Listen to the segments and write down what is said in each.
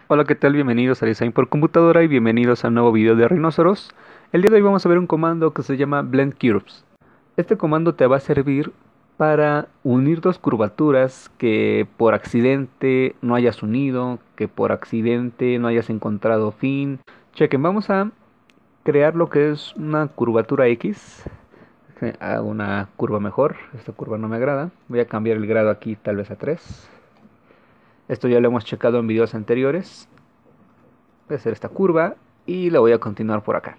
Hola, ¿qué tal? Bienvenidos a Design por Computadora y bienvenidos a un nuevo video de Rhinoceros. El día de hoy vamos a ver un comando que se llama Blend Curves. Este comando te va a servir para unir dos curvaturas que por accidente no hayas unido, que por accidente no hayas encontrado fin. Chequen, vamos a crear lo que es una curvatura X. Hago una curva mejor, esta curva no me agrada. Voy a cambiar el grado aquí tal vez a 3. Esto ya lo hemos checado en videos anteriores. Voy a hacer esta curva y la voy a continuar por acá.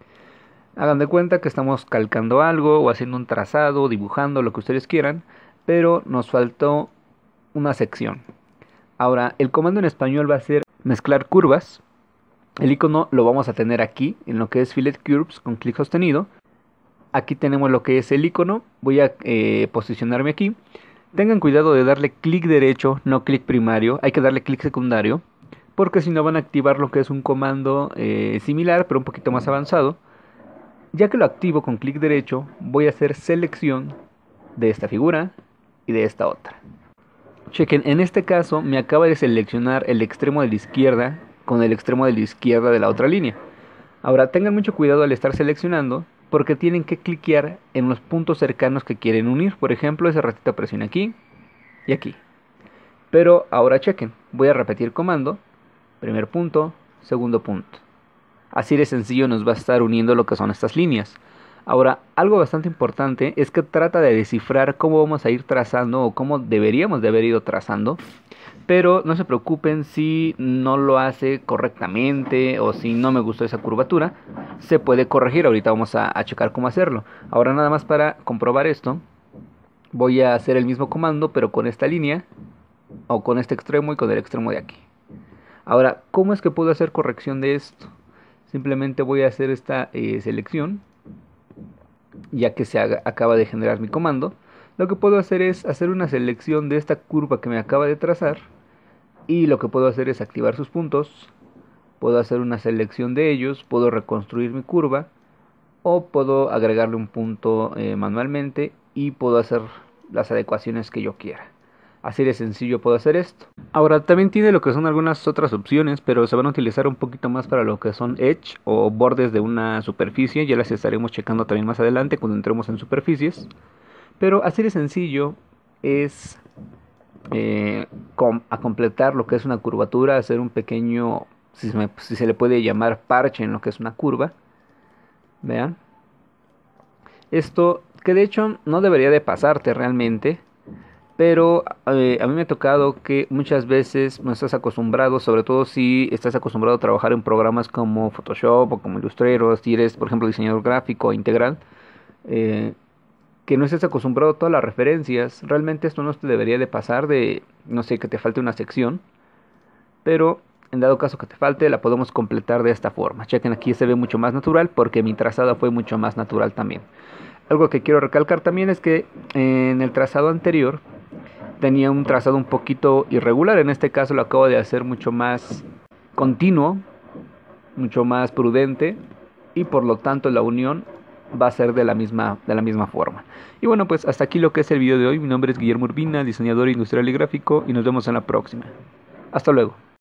Hagan de cuenta que estamos calcando algo o haciendo un trazado, dibujando, lo que ustedes quieran, pero nos faltó una sección. Ahora, el comando en español va a ser mezclar curvas. El icono lo vamos a tener aquí, en lo que es Fillet Curves con clic sostenido. Aquí tenemos lo que es el icono. Voy a posicionarme aquí. Tengan cuidado de darle clic derecho, no clic primario. Hay que darle clic secundario, porque si no van a activar lo que es un comando similar, pero un poquito más avanzado. Ya que lo activo con clic derecho, voy a hacer selección de esta figura y de esta otra. Chequen, en este caso me acaba de seleccionar el extremo de la izquierda con el extremo de la izquierda de la otra línea. Ahora tengan mucho cuidado al estar seleccionando, porque tienen que cliquear en los puntos cercanos que quieren unir. Por ejemplo, ese ratito presioné aquí y aquí. Pero ahora chequen, voy a repetir comando, primer punto, segundo punto. Así de sencillo nos va a estar uniendo lo que son estas líneas. Ahora, algo bastante importante es que trata de descifrar cómo vamos a ir trazando o cómo deberíamos de haber ido trazando. Pero no se preocupen si no lo hace correctamente o si no me gustó esa curvatura. Se puede corregir, ahorita vamos a checar cómo hacerlo. Ahora nada más para comprobar esto, voy a hacer el mismo comando pero con esta línea o con este extremo y con el extremo de aquí. Ahora, ¿cómo es que puedo hacer corrección de esto? Simplemente voy a hacer esta selección, ya que acaba de generar mi comando. Lo que puedo hacer es hacer una selección de esta curva que me acaba de trazar. Y lo que puedo hacer es activar sus puntos. Puedo hacer una selección de ellos. Puedo reconstruir mi curva. O puedo agregarle un punto manualmente. Y puedo hacer las adecuaciones que yo quiera. Así de sencillo puedo hacer esto. Ahora también tiene lo que son algunas otras opciones, pero se van a utilizar un poquito más para lo que son edge o bordes de una superficie. Ya las estaremos checando también más adelante cuando entremos en superficies. Pero así de sencillo es a completar lo que es una curvatura, hacer un pequeño, si se le puede llamar parche en lo que es una curva. Vean. Esto que de hecho no debería de pasarte realmente. Pero a mí me ha tocado que muchas veces no estás acostumbrado, sobre todo si estás acostumbrado a trabajar en programas como Photoshop o como Illustrator, si eres por ejemplo diseñador gráfico integral, que no estés acostumbrado a todas las referencias. Realmente esto no te debería de pasar de, no sé, que te falte una sección, pero en dado caso que te falte la podemos completar de esta forma. Chequen, aquí se ve mucho más natural porque mi trazado fue mucho más natural también. Algo que quiero recalcar también es que en el trazado anterior tenía un trazado un poquito irregular. En este caso lo acabo de hacer mucho más continuo, mucho más prudente, y por lo tanto la unión va a ser de la misma forma. Y bueno, pues hasta aquí lo que es el video de hoy. Mi nombre es Guillermo Urbina, diseñador industrial y gráfico, y nos vemos en la próxima. Hasta luego.